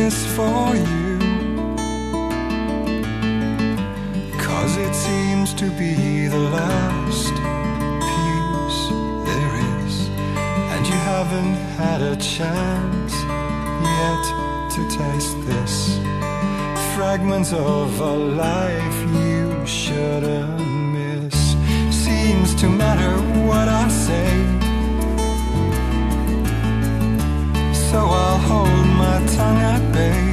this for you, 'cause it seems to be the last piece there is, and you haven't had a chance yet to taste this. Fragments of a life you shouldn't miss. Seems to matter what I say, so I'll hold my tongue at bay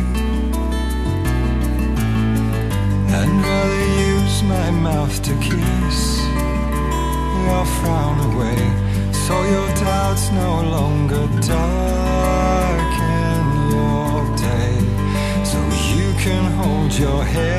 and rather use my mouth to kiss your frown away, so your doubts no longer darken your day, so you can hold your head